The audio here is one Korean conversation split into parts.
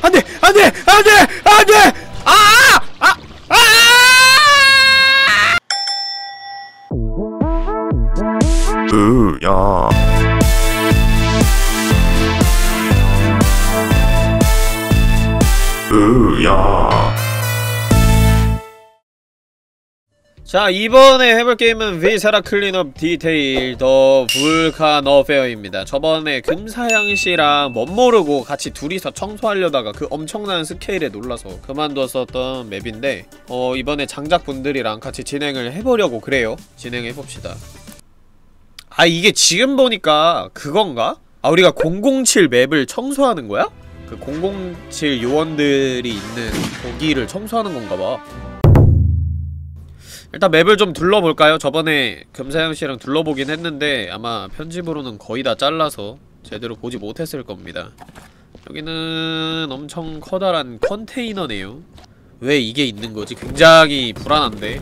안돼 안돼 안돼 안돼 야. 야. 자, 이번에 해볼 게임은 비세라 클린업 디테일 더 불칸 어페어입니다. 저번에 금사양씨랑 멋모르고 같이 둘이서 청소하려다가 그 엄청난 스케일에 놀라서 그만뒀었던 맵인데 이번에 장작분들이랑 같이 진행을 해보려고 그래요. 진행해봅시다. 아, 이게 지금 보니까 그건가? 아, 우리가 007 맵을 청소하는 거야? 그 007 요원들이 있는 거기를 청소하는 건가봐. 일단 맵을 좀 둘러볼까요? 저번에 금사양씨랑 둘러보긴 했는데 아마 편집으로는 거의 다 잘라서 제대로 보지 못했을 겁니다. 여기는 엄청 커다란 컨테이너네요. 왜 이게 있는거지? 굉장히 불안한데?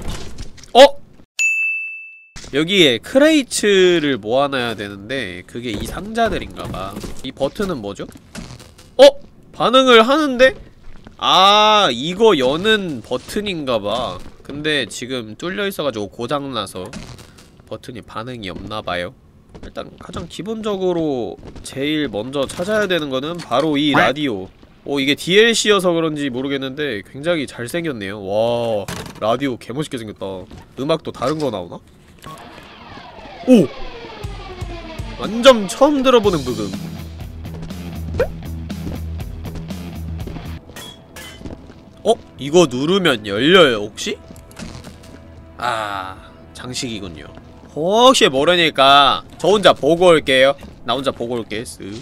여기에 크레이츠를 모아놔야 되는데 그게 이 상자들인가봐. 이 버튼은 뭐죠? 반응을 하는데? 아, 이거 여는 버튼인가봐. 근데 지금 뚫려있어가지고 고장나서 버튼이 반응이 없나봐요. 일단 가장 기본적으로 제일 먼저 찾아야 되는 거는 바로 이 라디오. 이게 DLC여서 그런지 모르겠는데 굉장히 잘생겼네요. 와, 라디오 개멋있게 생겼다. 음악도 다른 거 나오나? 오! 완전 처음 들어보는 부금. 이거 누르면 열려요, 혹시? 아, 장식이군요. 혹시 모르니까 저 혼자 보고 올게요. 나 혼자 보고 올게. 쓱.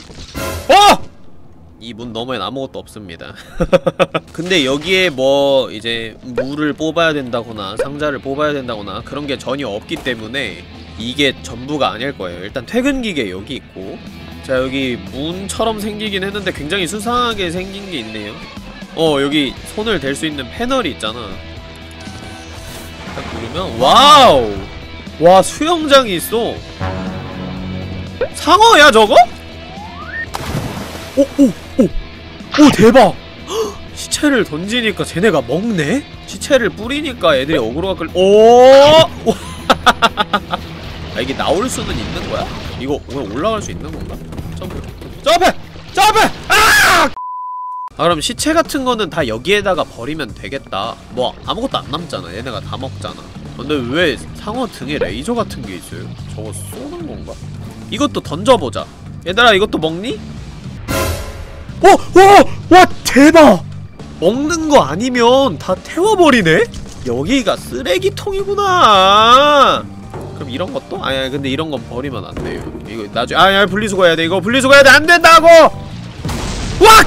이 문 너머엔 아무것도 없습니다. 근데 여기에 뭐 이제 물을 뽑아야 된다거나 상자를 뽑아야 된다거나 그런 게 전혀 없기 때문에 이게 전부가 아닐 거예요. 일단 퇴근기계 여기 있고, 자, 여기 문처럼 생기긴 했는데 굉장히 수상하게 생긴 게 있네요. 여기 손을 댈 수 있는 패널이 있잖아. 딱 누르면 와우! 와, 수영장이 있어. 상어야 저거? 오 대박! 시체를 던지니까 쟤네가 먹네? 시체를 뿌리니까 애들이 어그로가 끌... 아, 이게 나올 수는 있는 거야? 이거 오늘 올라갈 수 있는 건가? 점프! 그럼 시체 같은 거는 다 여기에다가 버리면 되겠다. 뭐 아무것도 안 남잖아. 얘네가 다 먹잖아. 근데 왜 상어 등에 레이저 같은 게 있어요? 저거 쏘는 건가? 이것도 던져보자. 얘들아, 이것도 먹니? 와, 대박! 먹는 거 아니면 다 태워버리네? 여기가 쓰레기통이구나. 그럼 이런 것도? 아니, 근데 이런 건 버리면 안 돼요. 이거 나중에 분리수거 해야 돼. 이거 분리수거 해야 돼. 안 된다고! 와!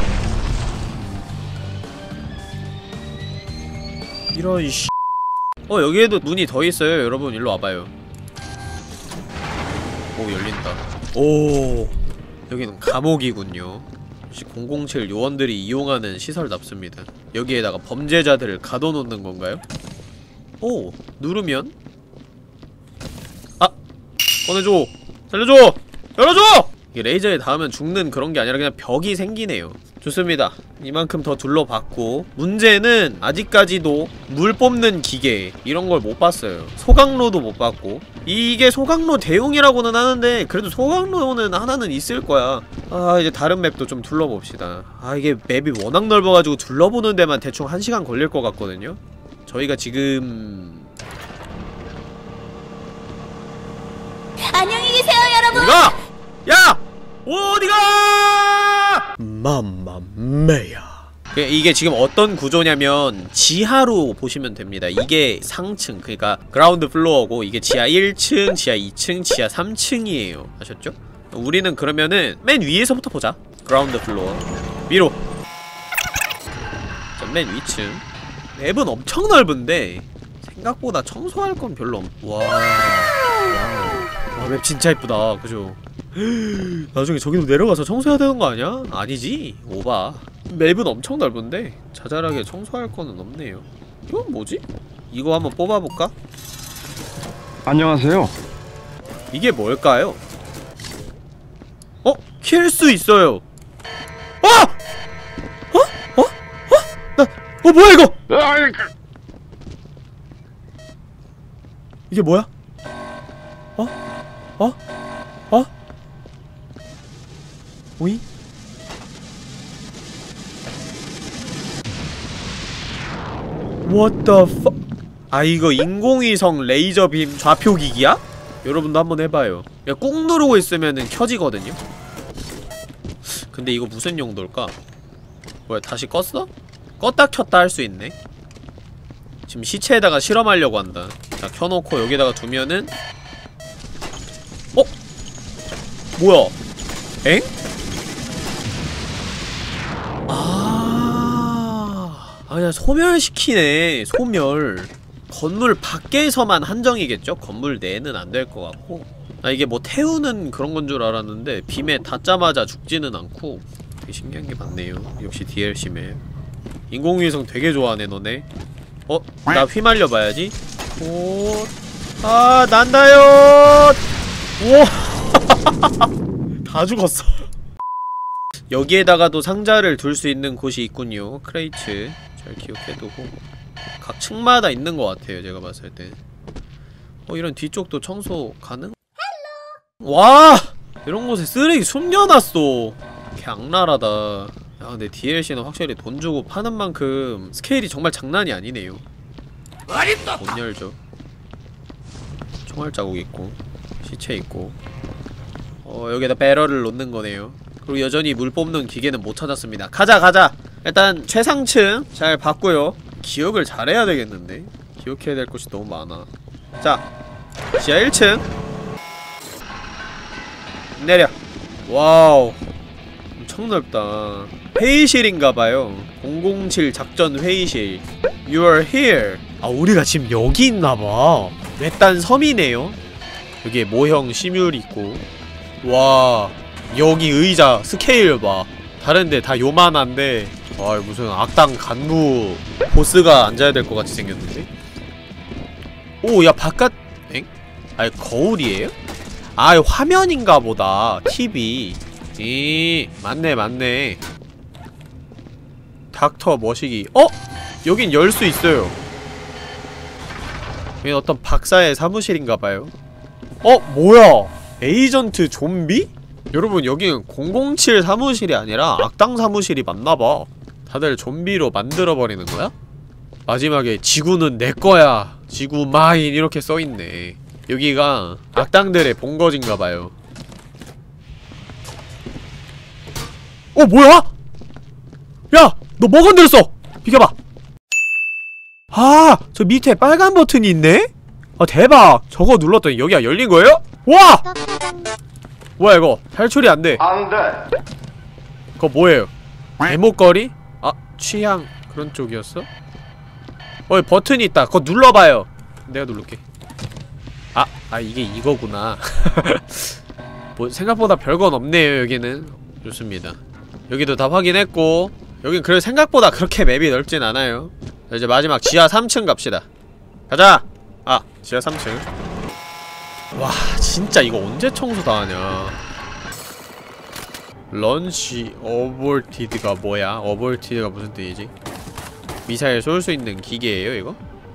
이런 씨. 여기에도 문이 더 있어요. 여러분, 일로 와봐요. 오, 열린다. 오, 여기는 감옥이군요. 007 요원들이 이용하는 시설답습니다. 여기에다가 범죄자들을 가둬놓는 건가요? 오, 누르면 꺼내줘! 살려줘! 열어줘! 이게 레이저에 닿으면 죽는 그런 게 아니라 그냥 벽이 생기네요. 좋습니다. 이만큼 더 둘러봤고, 문제는 아직까지도 물 뽑는 기계 이런 걸 못 봤어요. 소각로도 못 봤고, 이게 소각로 대용이라고는 하는데 그래도 소각로는 하나는 있을 거야. 아, 이제 다른 맵도 좀 둘러봅시다. 아, 이게 맵이 워낙 넓어가지고 둘러보는 데만 대충 1시간 걸릴 것 같거든요? 저희가 지금... 안녕히 계세요, 여러분! 어디가! 야! 어디가! 맘마메야. 이게 지금 어떤 구조냐면 지하로 보시면 됩니다. 이게 상층, 그러니까 그라운드 플로어고, 이게 지하 1층, 지하 2층, 지하 3층이에요. 아셨죠? 우리는 그러면은 맨 위에서부터 보자. 그라운드 플로어 위로. 자, 맨 위층. 맵은 엄청 넓은데 생각보다 청소할 건 별로 와, 맵 진짜 예쁘다. 그죠? 나중에 저기로 내려가서 청소해야 되는 거 아니야? 아니지? 오바. 맵은 엄청 넓은데 자잘하게 청소할 거는 없네요. 이건 뭐지? 이거 한번 뽑아볼까? 안녕하세요. 이게 뭘까요? 킬 수 있어요. 뭐야 이거! 이게 뭐야? 오이? What the fuck? 아 이거 인공위성 레이저빔 좌표기기야? 여러분도 한번 해봐요. 꾹 누르고 있으면은 켜지거든요? 근데 이거 무슨 용도일까? 뭐야 다시 껐어? 껐다 켰다 할 수 있네? 지금 시체에다가 실험하려고 한다. 자 켜놓고 여기다가 두면은 뭐야? 엥? 그냥 소멸시키네. 소멸. 건물 밖에서만 한정이겠죠? 건물 내에는 안 될 것 같고. 이게 뭐 태우는 그런 건 줄 알았는데 빔에 닿자마자 죽지는 않고 되게 신기한 게 많네요. 역시 DLC맵. 인공위성 되게 좋아하네 너네. 나 휘말려 봐야지. 난다요. 우와. 다 죽었어. 여기에다가도 상자를 둘 수 있는 곳이 있군요. 크레이츠 잘 기억해두고. 각 층마다 있는 것 같아요 제가 봤을 때. 이런 뒤쪽도 청소 가능? 와! 이런 곳에 쓰레기 숨겨놨어. 개 악랄하다. 야 근데 DLC는 확실히 돈 주고 파는 만큼 스케일이 정말 장난이 아니네요. 못 열죠. 총알 자국 있고 시체 있고. 여기다 배럴을 놓는 거네요. 그리고 여전히 물 뽑는 기계는 못 찾았습니다. 가자! 일단 최상층 잘 봤고요. 기억을 잘해야 되겠는데? 기억해야 될 곳이 너무 많아. 자, 지하 1층 내려. 와우 엄청 넓다. 회의실인가봐요. 007 작전 회의실. You are here. 우리가 지금 여기 있나봐. 외딴 섬이네요. 여기에 모형 시뮬 있고. 와 여기 의자 스케일 봐. 다른데 다 요만한데 무슨 악당 간부 보스가 앉아야 될 것 같이 생겼는데? 야 바깥... 엥? 거울이에요? 화면인가 보다. TV. 맞네. 닥터 머시기. 여긴 열 수 있어요. 여긴 어떤 박사의 사무실인가봐요. 뭐야? 에이전트 좀비? 여러분 여기는 007 사무실이 아니라 악당 사무실이 맞나봐. 다들 좀비로 만들어버리는 거야? 마지막에 지구는 내거야 지구 마인 이렇게 써있네. 여기가 악당들의 본거지인가봐요. 뭐야? 야! 너 뭐 건드렸어! 비켜봐! 저 밑에 빨간 버튼이 있네? 대박! 저거 눌렀더니 여기가 열린거예요? 와! 뭐야 이거 탈출이 안돼. 안돼. 그거 뭐예요? 대목걸이? 취향 그런 쪽이었어? 버튼이 있다. 그거 눌러봐요. 내가 누를게. 이게 이거구나. 뭐 생각보다 별건 없네요 여기는. 좋습니다. 여기도 다 확인했고 여긴 그래도 생각보다 그렇게 맵이 넓진 않아요. 자, 이제 마지막 지하 3층 갑시다. 가자! 지하 3층. 와 진짜 이거 언제 청소 다 하냐. 런시 어볼티드가 뭐야? 어볼티드가 무슨 뜻이지? 미사일 쏠 수 있는 기계예요 이거?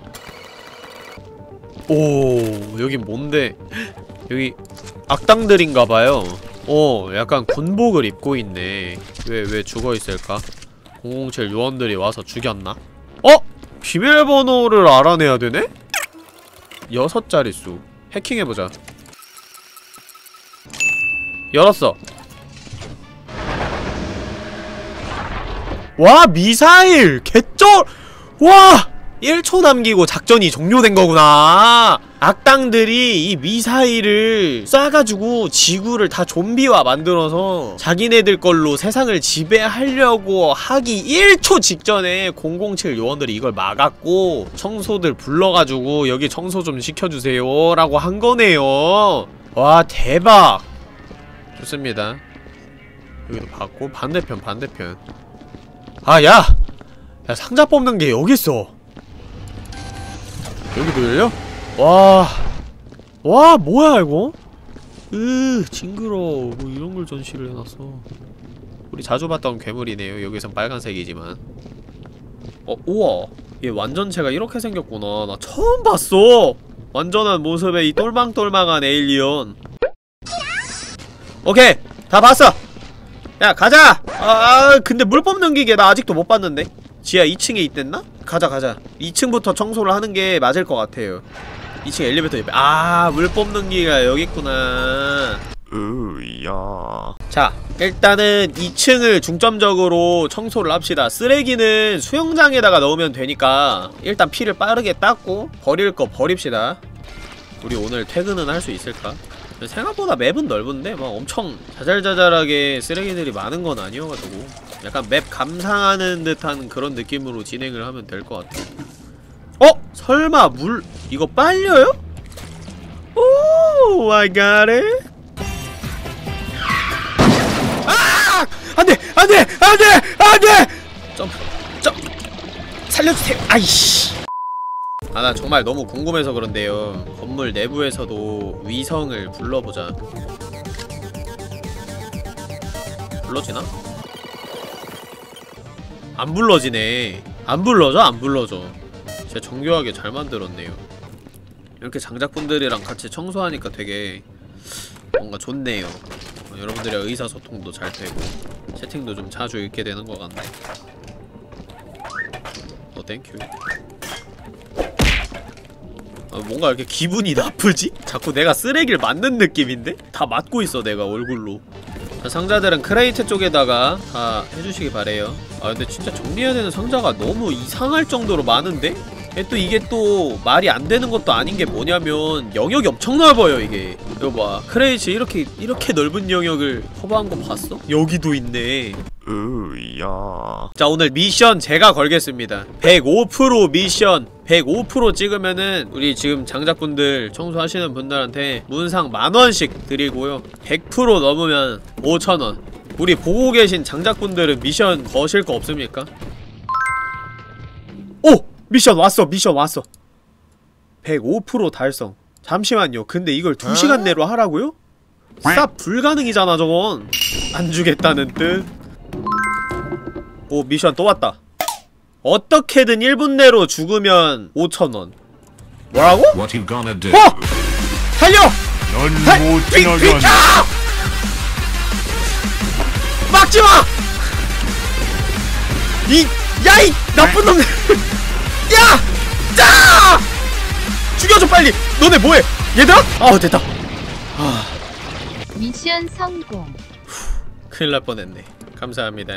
여긴 뭔데? 여기 악당들인가봐요. 약간 군복을 입고 있네. 왜 죽어있을까? 007 요원들이 와서 죽였나? 비밀번호를 알아내야 되네? 6자릿수 해킹해보자. 열었어. 와 미사일! 개쩔! 와! 1초 남기고 작전이 종료된 거구나. 악당들이 이 미사일을 쏴가지고 지구를 다 좀비화 만들어서 자기네들 걸로 세상을 지배하려고 하기 1초 직전에 007 요원들이 이걸 막았고 청소들 불러가지고 여기 청소 좀 시켜주세요 라고 한 거네요. 와 대박. 좋습니다. 여기도 봤고 반대편. 야! 상자 뽑는 게 여기 있어. 여기도 열려? 와 뭐야 이거? 징그러워. 뭐 이런 걸 전시를 해놨어. 우리 자주 봤던 괴물이네요. 여기선 빨간색이지만. 우와. 얘 완전체가 이렇게 생겼구나. 나 처음 봤어. 완전한 모습의 이 똘망똘망한 에일리언. 오케이, 다 봤어. 야, 가자. 근데 물 뽑는 기계 나 아직도 못 봤는데. 지하 2층에 있댔나? 가자. 2층부터 청소를 하는 게 맞을 것 같아요. 2층 엘리베이터 옆에. 물 뽑는 기계가 여기 있구나. 으야. 자, 일단은 2층을 중점적으로 청소를 합시다. 쓰레기는 수영장에다가 넣으면 되니까 일단 피를 빠르게 닦고 버릴 거 버립시다. 우리 오늘 퇴근은 할 수 있을까? 생각보다 맵은 넓은데 막 엄청 자잘자잘하게 쓰레기들이 많은 건 아니어가지고 약간 맵 감상하는 듯한 그런 느낌으로 진행을 하면 될 것 같아. 설마 물 이거 빨려요? 오, I got it. 안돼! 점프 살려주세요. 아이씨. 나 정말 너무 궁금해서 그런데요. 건물 내부에서도 위성을 불러보자. 불러지나? 안 불러지네. 안 불러져. 진짜 정교하게 잘 만들었네요. 이렇게 장작분들이랑 같이 청소하니까 되게 뭔가 좋네요. 여러분들의 의사소통도 잘 되고 채팅도 좀 자주 읽게 되는 것 같네. 땡큐. 뭔가 이렇게 기분이 나쁘지? 자꾸 내가 쓰레기를 맞는 느낌인데? 다 맞고 있어 내가 얼굴로. 상자들은 크레이트 쪽에다가 다 해주시기 바래요. 근데 진짜 정리해야 되는 상자가 너무 이상할 정도로 많은데? 또 이게 또 말이 안 되는 것도 아닌 게 뭐냐면 영역이 엄청 넓어요 이게. 이거 봐, 크레이츠 이렇게 넓은 영역을 커버한 거 봤어? 여기도 있네. 으야. 자, 오늘 미션 제가 걸겠습니다. 105% 미션 105% 찍으면은 우리 지금 장작분들 청소하시는 분들한테 문상 10,000원씩 드리고요 100% 넘으면 5,000원. 우리 보고 계신 장작분들은 미션 거실 거 없습니까? 오! 미션 왔어. 105% 달성. 잠시만요. 근데 이걸 2시간 내로 하라고요? 쌉 불가능이잖아 저건. 안 주겠다는 뜻. 오, 미션 또 왔다. 어떻게든 1분 내로 죽으면 5,000원. 뭐라고? What you gonna do? 달려! 넌못 지나가니. 막지마! 야이 나쁜 놈들! 야! 짜! 죽여줘 빨리! 너네 뭐해? 얘들아? 됐다. 미션 성공. 큰일 날 뻔했네. 감사합니다.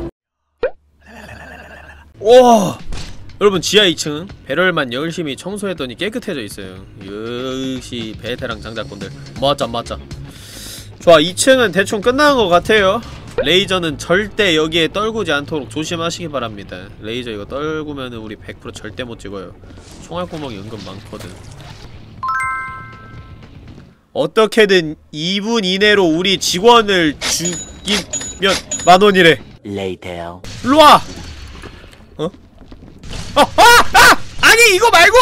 오! 여러분, 지하 2층 배럴만 열심히 청소했더니 깨끗해져 있어요. 역시 베테랑 장작꾼들. 맞자. 좋아, 2층은 대충 끝난 것 같아요. 레이저는 절대 여기에 떨구지 않도록 조심하시기 바랍니다. 레이저 이거 떨구면은 우리 100% 절대 못 찍어요. 총알구멍이 은근 많거든. 어떻게든 2분 이내로 우리 직원을 죽이면 10,000원이래. Later. 일로와! 아니 이거 말고!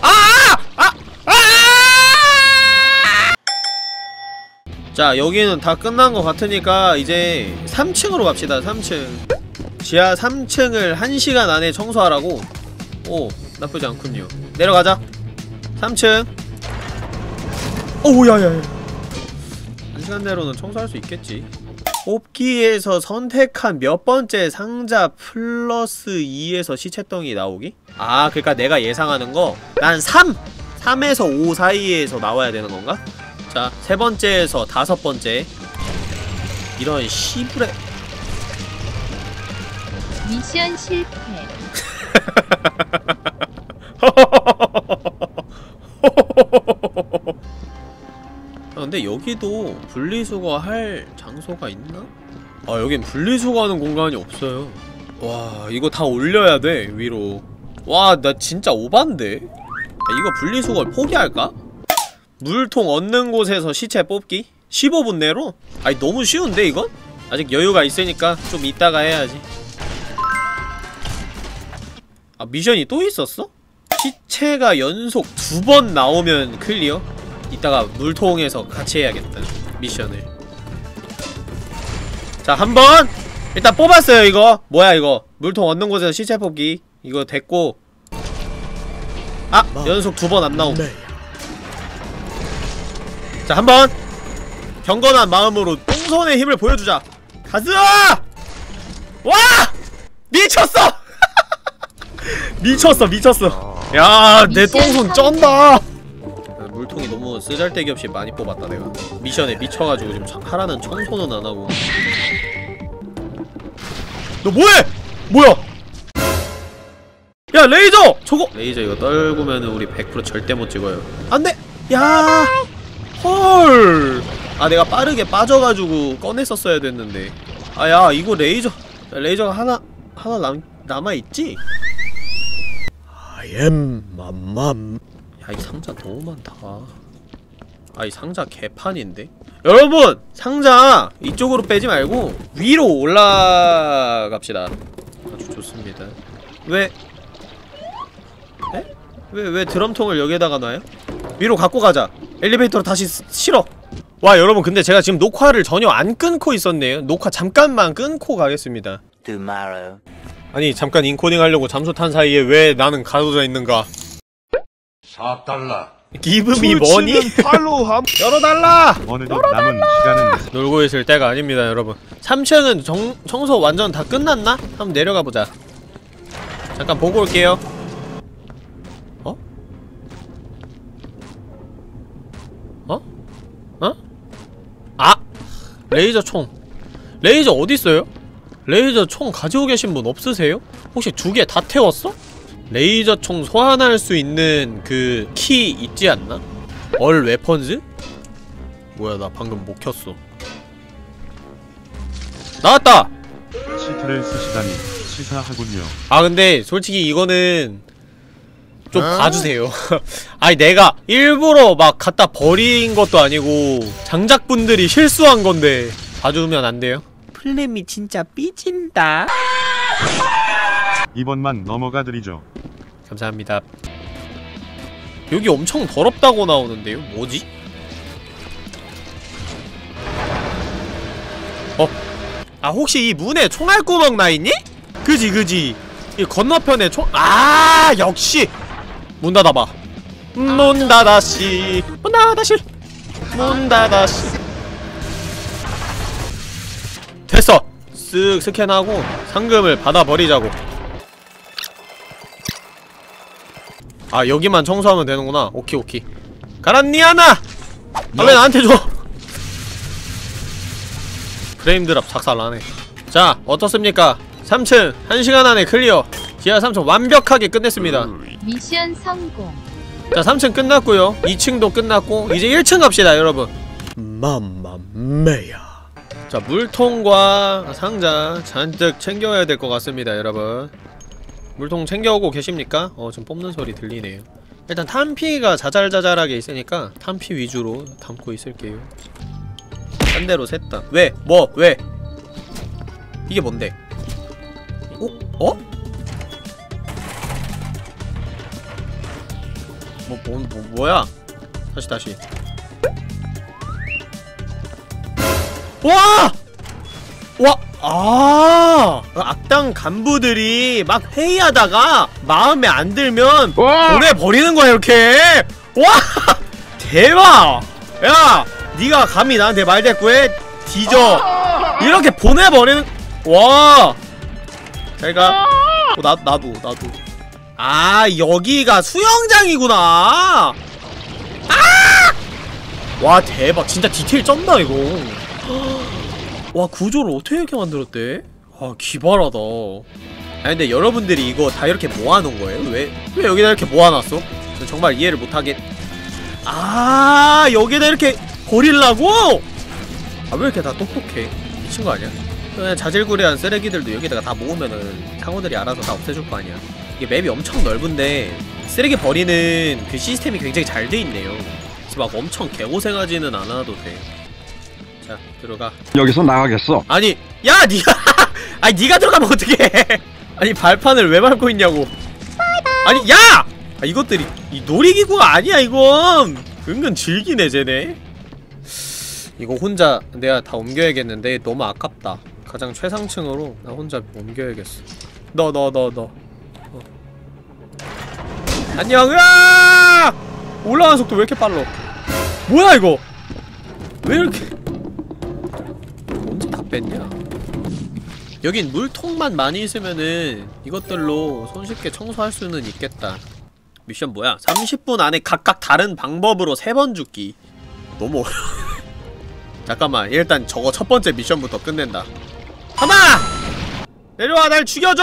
자, 여기는 다 끝난 것 같으니까 이제 3층으로 갑시다. 3층 지하 3층을 1시간 안에 청소하라고? 오, 나쁘지 않군요. 내려가자. 3층. 오우, 야야야. 1시간 내로는 청소할 수 있겠지. 뽑기에서 선택한 몇 번째 상자 플러스 2에서 시체덩이 나오기? 그러니까 내가 예상하는 거 난 3에서 5 사이에서 나와야 되는 건가? 자, 3번째에서 5번째. 이런 시부레. 미션 실패. 근데 여기도 분리수거 할 장소가 있나? 여긴 분리수거하는 공간이 없어요. 와, 이거 다 올려야 돼 위로. 와, 나 진짜 오반데? 이거 분리수거를 포기할까? 물통 얻는 곳에서 시체 뽑기? 15분 내로? 아니 너무 쉬운데 이건? 아직 여유가 있으니까 좀 이따가 해야지. 미션이 또 있었어? 시체가 연속 2번 나오면 클리어? 이따가 물통에서 같이 해야겠다 미션을. 자, 1번! 일단 뽑았어요 이거. 뭐야 이거. 물통 얻는 곳에서 시체 뽑기. 이거 됐고. 아! 연속 2번 안 나옴. 자, 한번 경건한 마음으로 똥손의 힘을 보여주자. 가즈아! 와! 미쳤어! 미쳤어. 야, 내 똥손 쩐다! 물통이 너무 쓰잘데기 없이 많이 뽑았다, 내가. 미션에 미쳐가지고 지금 하라는 청소는 안 하고. 너 뭐해! 뭐야! 야, 레이저! 저거! 레이저 이거 떨구면은 우리 100% 절대 못 찍어요. 안 돼! 야! 헐! 아, 내가 빠르게 빠져가지고 꺼냈었어야 됐는데. 아, 야, 이거 레이저가 하나 남아있지? I am 맘맘. 야, 이 상자 너무 많다. 아, 이 상자 개판인데? 여러분! 상자 이쪽으로 빼지 말고 위로 올라갑시다. 아주 좋습니다. 왜 드럼통을 여기에다가 놔요? 위로 갖고 가자. 엘리베이터로 다시 실어. 와, 여러분, 근데 제가 지금 녹화를 전혀 안 끊고 있었네요. 녹화 잠깐만 끊고 가겠습니다. Tomorrow. 아니, 잠깐 인코딩 하려고 잠수 탄 사이에 왜 나는 가둬져 있는가? 4달러. Give me money? 열어달라! 오늘도 남은 시간은 놀고 있을 때가 아닙니다, 여러분. 3층은 청소 완전 다 끝났나? 한번 내려가 보자. 잠깐 보고 올게요. 어? 어? 어? 아! 레이저 총. 레이저 어딨어요? 레이저 총 가지고 계신 분 없으세요? 혹시 2개 다 태웠어? 레이저 총 소환할 수 있는 그 키 있지 않나? 얼 웨펀즈? 뭐야, 나 방금 못 켰어. 나왔다! 치트를 쓰시다니 치사하군요. 아, 근데 솔직히 이거는 좀 봐주세요. 아니, 내가 일부러 막 갖다 버린 것도 아니고 장작분들이 실수한 건데 봐주면 안 돼요? 플레미 진짜 삐진다. 이번만 넘어가 드리죠. 감사합니다. 여기 엄청 더럽다고 나오는데요? 뭐지? 아, 혹시 이 문에 총알구멍 나있니? 그지 이 건너편에 아, 역시! 문 닫아봐. 문 닫아씨. 됐어! 쓱 스캔하고 상금을 받아버리자고. 아, 여기만 청소하면 되는구나. 오케이. 가란니아나! 아, 왜 나한테 줘! 프레임 드랍 작살나네. 자, 어떻습니까? 3층 1시간 안에 클리어. 지하 3층 완벽하게 끝냈습니다. 미션 성공. 자, 3층 끝났고요. 2층도 끝났고 이제 1층 갑시다, 여러분. 맘마메야. 자, 물통과 상자 잔뜩 챙겨야 될 것 같습니다, 여러분. 물통 챙겨오고 계십니까? 지금 뽑는 소리 들리네요. 일단 탄피가 자잘자잘하게 있으니까 탄피 위주로 담고 있을게요. 딴 데로 샜다. 왜? 왜? 이게 뭔데? 뭐야? 다시. 악당 간부들이 막 회의하다가 마음에 안 들면 보내버리는 거야, 이렇게! 와! 대박! 야! 니가 감히 나한테 말대꾸해? 뒤져! 이렇게 보내버리는, 와! 잘가. 나도. 아, 여기가 수영장이구나! 아! 와, 대박. 진짜 디테일 쩐다, 이거. 와, 구조를 어떻게 이렇게 만들었대? 와, 기발하다. 아니, 근데 여러분들이 이거 다 이렇게 모아놓은 거예요? 왜 여기다 이렇게 모아놨어? 전 정말 이해를 못하겠... 아, 여기다 이렇게 버리려고? 아, 왜 이렇게 다 똑똑해? 미친 거 아니야? 그냥 자질구레한 쓰레기들도 여기다가 다 모으면은 상호들이 알아서 다 없애줄 거 아니야. 이게 맵이 엄청 넓은데 쓰레기 버리는 그 시스템이 굉장히 잘 돼 있네요. 그래서 막 엄청 개고생하지는 않아도 돼. 자, 들어가. 여기서 나가겠어. 아니, 야, 니가 아니, 니가 들어가면 어떡해. 아니, 발판을 왜 밟고 있냐고. 아니, 야! 아, 이것들이 이 놀이기구가 아니야, 이건. 은근 즐기네, 쟤네. 이거 혼자 내가 다 옮겨야겠는데 너무 아깝다. 가장 최상층으로 나 혼자 옮겨야겠어. 너 안녕. 으아! 올라가는 속도 왜 이렇게 빨라? 뭐야 이거? 왜 이렇게? 언제 다 뺐냐? 여긴 물통만 많이 있으면은 이것들로 손쉽게 청소할 수는 있겠다. 미션 뭐야? 30분 안에 각각 다른 방법으로 3번 죽기. 너무 어려워. 잠깐만, 일단 저거 첫 번째 미션부터 끝낸다. 하마! 내려와, 날 죽여줘!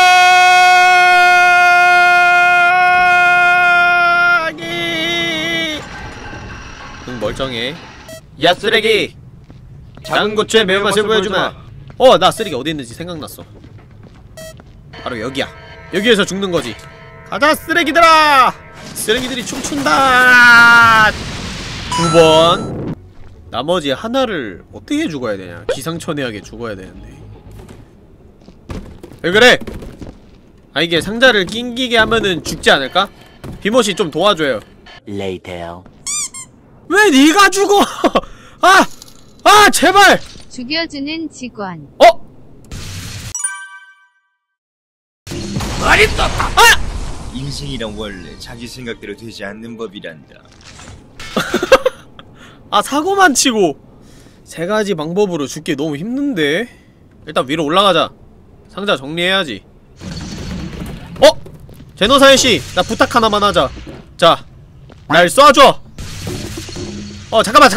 응, 멀쩡해. 야, 쓰레기! 작은 고추의 매운맛을 보여주마. 나 쓰레기 어디 있는지 생각났어. 바로 여기야. 여기에서 죽는 거지. 가자, 쓰레기들아! 쓰레기들이 춤춘다! 2번. 나머지 하나를 어떻게 죽어야 되냐? 기상천외하게 죽어야 되는데. 왜 그래? 아, 이게 상자를 낑기게 하면은 죽지 않을까? 비모씨 좀 도와줘요. Later. 왜 네가 죽어? 제발! 죽여주는 직원. 인생이란 원래 자기 생각대로 되지 않는 법이란다. 사고만 치고 3가지 방법으로 죽기 너무 힘든데? 일단 위로 올라가자. 상자 정리해야지. 제노사이씨, 나 부탁 하나만 하자. 자, 날 쏴줘. 잠깐만.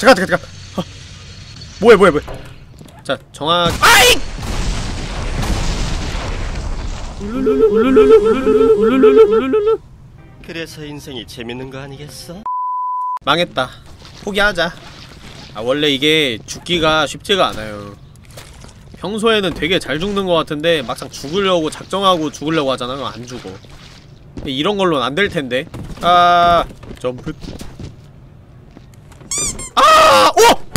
뭐해. 자, 정확. 아이! 그래서 인생이 재밌는 거 아니겠어? 망했다. 포기하자. 원래 이게 죽기가 쉽지가 않아요. 평소에는 되게 잘 죽는 것 같은데 막상 죽으려고 작정하고 죽으려고 하잖아. 안 죽어. 이런 걸로는 안 될 텐데. 점프. 오!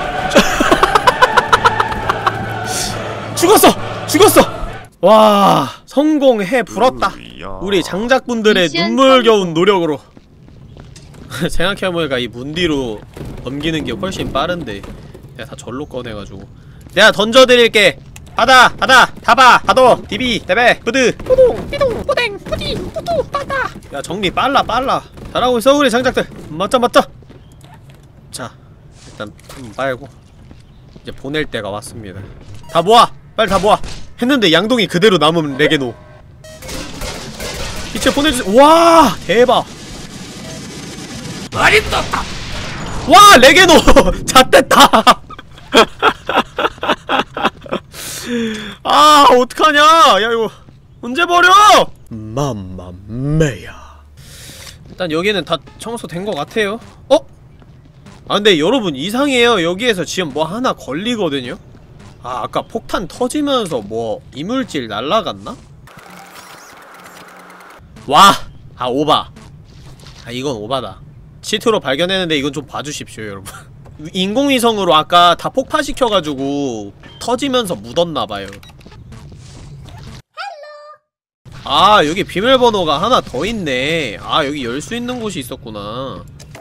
죽었어! 와, 성공해 불었다. 우리 장작분들의 눈물겨운 노력으로. 생각해보니까 이 문 뒤로 넘기는 게 훨씬 빠른데 내가 다 절로 꺼내가지고. 내가 던져드릴게. 받아! 받아! 디비! 대배! 부드! 뿌둥! 삐둥! 뿌댕! 뿌디! 뿌두! 받아! 야, 정리 빨라! 잘하고 있어 우리 장작들. 맞자! 자, 일단 빨고 이제 보낼 때가 왔습니다. 다 모아! 빨리 다 모아! 했는데 양동이 그대로 남은 레게노. 이체 보내주세요. 와! 대박! 맛있었다! 와! 레게노! 잣됐다! 어떡하냐! 야, 이거 언제 버려! 맘마메야. 일단 여기는 다 청소된 것 같아요. 근데 여러분 이상해요. 여기에서 지금 뭐 하나 걸리거든요? 아까 폭탄 터지면서 뭐 이물질 날라갔나? 와! 오바. 이건 오바다. 치트로 발견했는데 이건 좀 봐주십시오, 여러분. 인공위성으로 아까 다 폭파시켜가지고 터지면서 묻었나봐요. 여기 비밀번호가 하나 더 있네. 여기 열 수 있는 곳이 있었구나.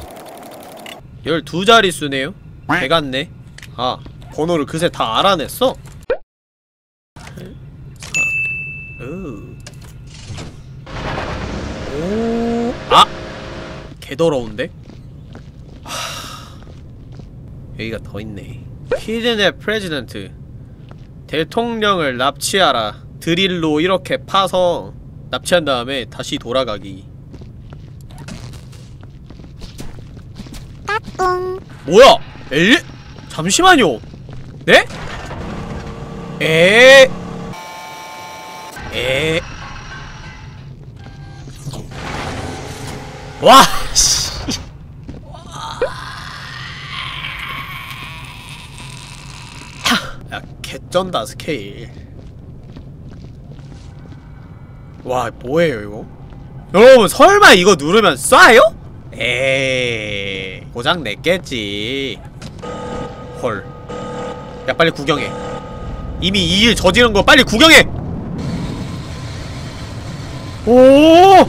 12자릿수네요? 개같네. 번호를 그새 다 알아냈어? 개더러운데? 여기가 더 있네. 히든의 프레지던트. 대통령을 납치하라. 드릴로 이렇게 파서 납치한 다음에 다시 돌아가기. 뭐야? 잠시만요. 네? 와, 씨. 야, 개쩐다, 스케일. 와, 뭐예요, 이거? 여러분, 설마 이거 누르면 쏴요? 고장 냈겠지. 헐. 야, 빨리 구경해. 이미 이 일 저지른 거 빨리 구경해! 오!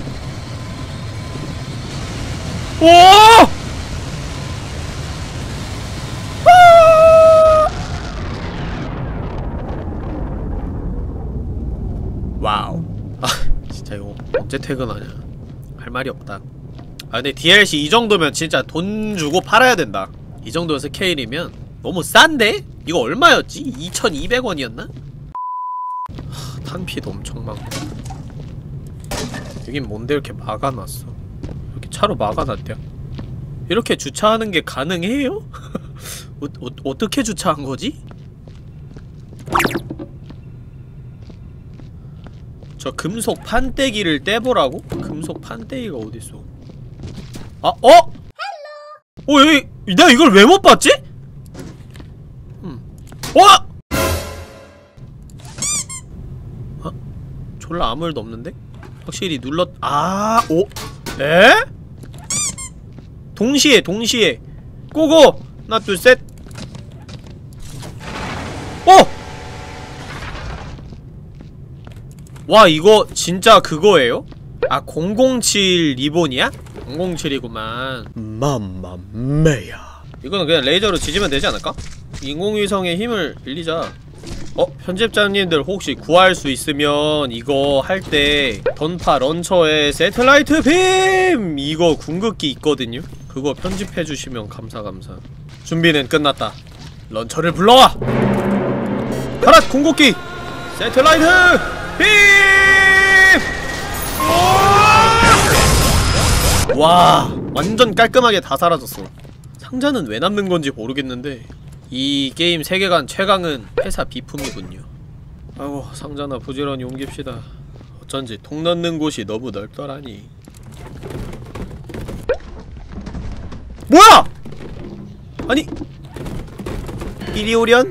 와우. 진짜 이거 언제 퇴근하냐. 할 말이 없다. 아 근데 DLC 이 정도면 진짜 돈 주고 팔아야 된다. 이 정도 스케일이면 너무 싼데? 이거 얼마였지? 2,200원이었나? 탄피도 엄청 많고. 여긴 뭔데 이렇게 막아놨어? 이렇게 차로 막아놨대. 이렇게 주차하는 게 가능해요? 어떻게 주차한 거지? 저 금속 판때기를 떼보라고? 금속 판때기가 어딨어? 아, 어? 여기, 내가 이걸 왜 못 봤지? 졸라 아무 일도 없는데? 확실히 에? 동시에 고고! 하나 둘 셋. 와 이거 진짜 그거예요? 아 007 리본이야? 007이구만. 맘마메야. 이거는 그냥 레이저로 지지면 되지 않을까? 인공위성의 힘을 빌리자. 편집자님들 혹시 구할 수 있으면 이거 할 때 던파 런처에 세틀라이트 빔! 이거 궁극기 있거든요? 그거 편집해주시면 감사. 준비는 끝났다. 런처를 불러와! 가라 궁극기! 세틀라이트 빔! 와 완전 깔끔하게 다 사라졌어. 상자는 왜 남는 건지 모르겠는데 이 게임 세계관 최강은 회사 비품이군요. 아이고 상자나 부지런히 옮깁시다. 어쩐지 통 넣는 곳이 너무 넓더라니. 뭐야! 아니 이리 오련?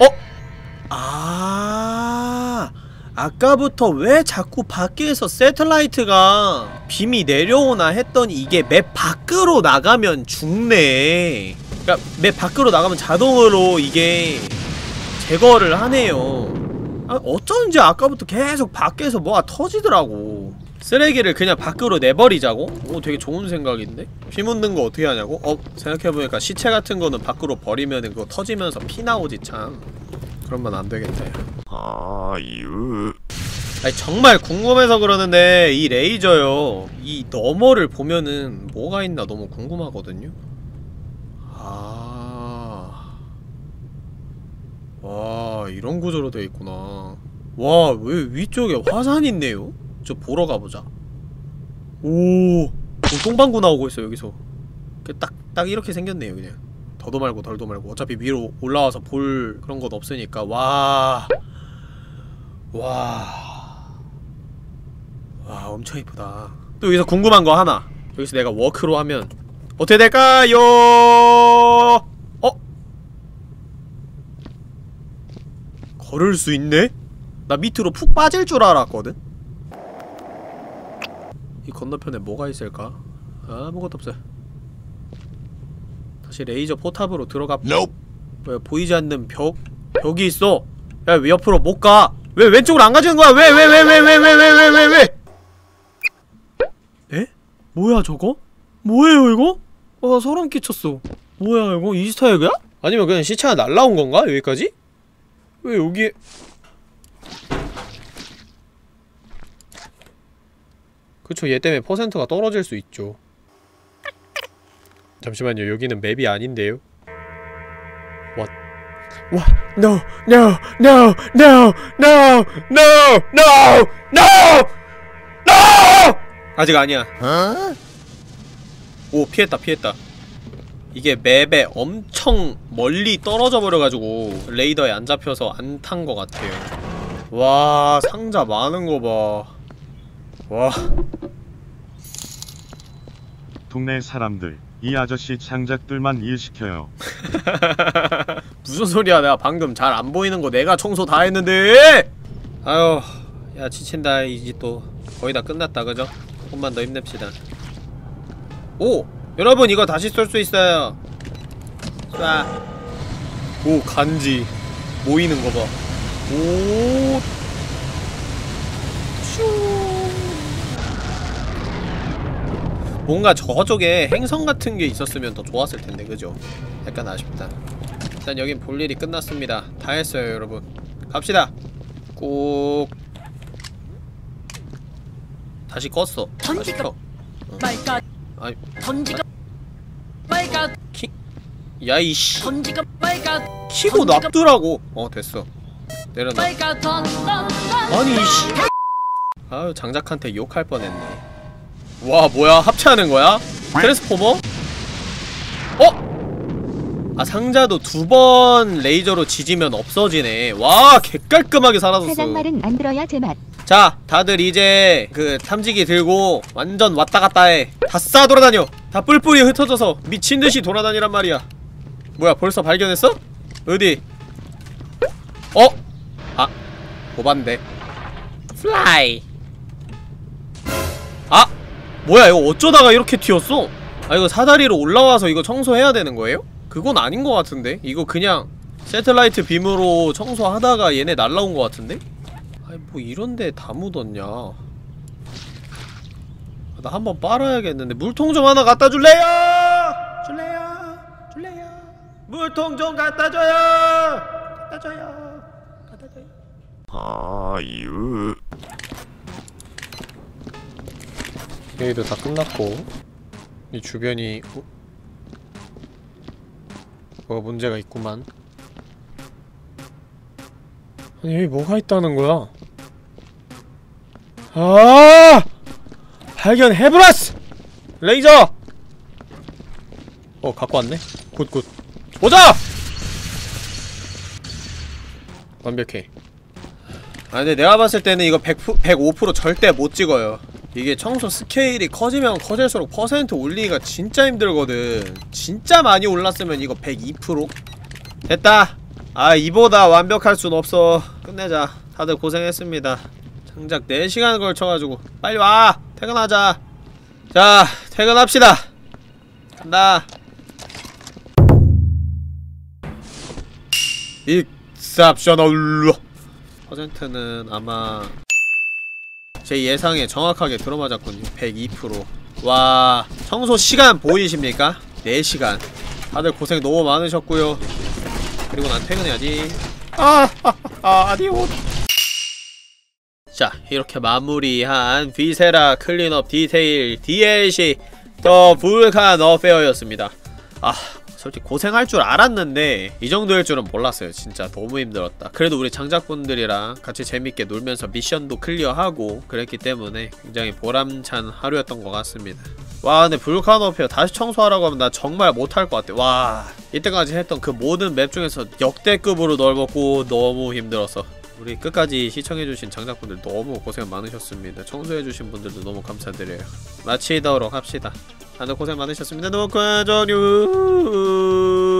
아까부터 왜 자꾸 밖에서 세틀라이트가 빔이 내려오나 했더니 이게 맵 밖으로 나가면 죽네. 그니까 맵 밖으로 나가면 자동으로 이게 제거를 하네요. 어쩐지 아까부터 계속 밖에서 뭐가 터지더라고. 쓰레기를 그냥 밖으로 내버리자고? 오 되게 좋은 생각인데? 피 묻는 거 어떻게 하냐고? 생각해보니까 시체 같은 거는 밖으로 버리면은 그거 터지면서 피 나오지 참. 그러면 안 되겠다. 아니 정말 궁금해서 그러는데 이 레이저요. 이 너머를 보면은 뭐가 있나 너무 궁금하거든요. 와 이런 구조로 돼 있구나. 와 왜 위쪽에 화산이 있네요? 저 보러 가보자. 오 똥방구 나오고 있어 여기서. 딱 이렇게 생겼네요 그냥. 더도 말고 덜도 말고. 어차피 위로 올라와서 볼 그런 건 없으니까. 와 엄청 이쁘다. 또 여기서 궁금한 거 하나. 여기서 내가 워크로 하면 어떻게 될까요? 걸을 수 있네? 나 밑으로 푹 빠질 줄 알았거든? 이 건너편에 뭐가 있을까? 아무것도 없어요. 다시 레이저 포탑으로 들어가. 왜 보이지 않는 벽이 있어? 야 왜 옆으로 못 가? 왜 왼쪽으로 안 가지는 거야? 왜? 에? 뭐야 저거? 뭐예요 이거? 나 소름 끼쳤어. 뭐야 이거? 이스터 에그야? 아니면 그냥 시체가 날라온 건가? 여기까지? 왜 여기에 그쵸 얘 때문에 퍼센트가 떨어질 수 있죠. 잠시만요 여기는 맵이 아닌데요? What? No! 아직 아니야. 오 피했다. 이게 맵에 엄청 멀리 떨어져 버려가지고 레이더에 안 잡혀서 안 탄 것 같아요. 와 상자 많은 거 봐. 와 동네 사람들 이 아저씨 장작들만 일시켜요. 무슨 소리야. 내가 방금 잘 안 보이는 거 내가 청소 다 했는데. 아유 야 지친다. 이제 또 거의 다 끝났다 그죠? 조금만 더 힘냅시다. 오! 여러분 이거 다시 쏠 수 있어요. 쏴. 오 간지 모이는 거 봐. 오. 슈. 뭔가 저쪽에 행성 같은 게 있었으면 더 좋았을 텐데 그죠? 약간 아쉽다. 일단 여긴 볼 일이 끝났습니다. 다 했어요 여러분. 갑시다. 꼭 다시 껐어. 다시 켜. 말까 아이 던지가 말까 야이씨 던지가 말까 키고 놔두라고. 됐어. 내려놔. 말까 던던 아니 이씨. 아유 장작한테 욕할 뻔했네. 와 뭐야 합체하는 거야? 트랜스포머? 아 상자도 2번 레이저로 지지면 없어지네. 와 개깔끔하게 사라졌어. 사장말은 안 들어야 제맛. 자 다들 이제 그 탐지기 들고 완전 왔다갔다 해. 다 싸 돌아다녀. 다 뿔뿔이 흩어져서 미친듯이 돌아다니란 말이야. 뭐야 벌써 발견했어? 어디? 아 고반데 플라이. 아 뭐야 이거 어쩌다가 이렇게 튀었어? 아 이거 사다리로 올라와서 이거 청소해야 되는 거예요? 그건 아닌 것 같은데? 이거 그냥 새틀라이트 빔으로 청소하다가 얘네 날라온 것 같은데? 아니 뭐 이런데 다 묻었냐. 나 한번 빨아야겠는데. 물통 좀 하나 갖다 줄래요? 줄래요? 물통 좀 갖다 줘요. 갖다 줘요. 아유. 여기도 다 끝났고 이 주변이 뭐가 문제가 있구만. 아니 여기 뭐가 있다는 거야? 아! 발견해브라스! 레이저! 갖고 왔네? 굿. 보자! 완벽해. 아 근데 내가 봤을 때는 이거 105% 절대 못 찍어요. 이게 청소 스케일이 커지면 커질수록 퍼센트 올리기가 진짜 힘들거든. 진짜 많이 올랐으면 이거 102%? 됐다! 아 이보다 완벽할 순 없어. 끝내자. 다들 고생했습니다. 장작 4시간 걸쳐가지고 빨리 와! 퇴근하자. 자 퇴근합시다. 간다. 익셉셔널 퍼센트는 아마 제 예상에 정확하게 들어맞았군요. 102%. 와 청소 시간 보이십니까? 4시간. 다들 고생 너무 많으셨고요. 그리고 난 퇴근해야지. 아디오. 자 이렇게 마무리한 비세라 클린업 디테일 DLC 더 불칸 어페어였습니다. 솔직히 고생할 줄 알았는데 이 정도일 줄은 몰랐어요. 진짜 너무 힘들었다. 그래도 우리 장작분들이랑 같이 재밌게 놀면서 미션도 클리어하고 그랬기 때문에 굉장히 보람찬 하루였던 것 같습니다. 와 근데 불카노페어 다시 청소하라고 하면 나 정말 못할 것 같아. 와 이때까지 했던 그 모든 맵 중에서 역대급으로 넓었고 너무 힘들었어. 우리 끝까지 시청해주신 장작분들 너무 고생 많으셨습니다. 청소해주신 분들도 너무 감사드려요. 마치도록 합시다. 다들 고생 많으셨습니다. 녹화 종료.